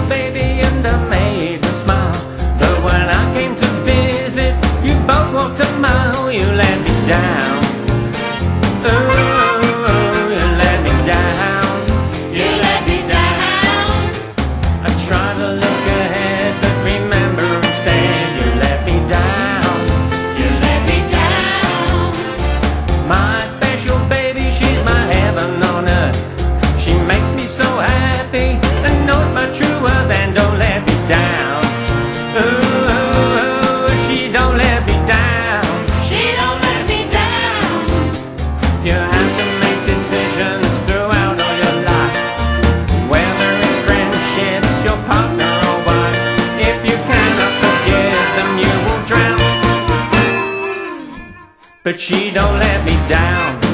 baby and I made her smile. But when I came to visit, you both walked a mile. You let me down. Oh, you let me down. You let me down. I try to look ahead, but remember instead, you let me down. You let me down. My special baby, she's my heaven on earth. She makes me so happy and knows my true worth and don't let me down. Oh, she don't let me down. She don't let me down. You have to make decisions throughout all your life, whether it's friendships, your partner or wife. If you cannot forgive them, you will drown. But she don't let me down.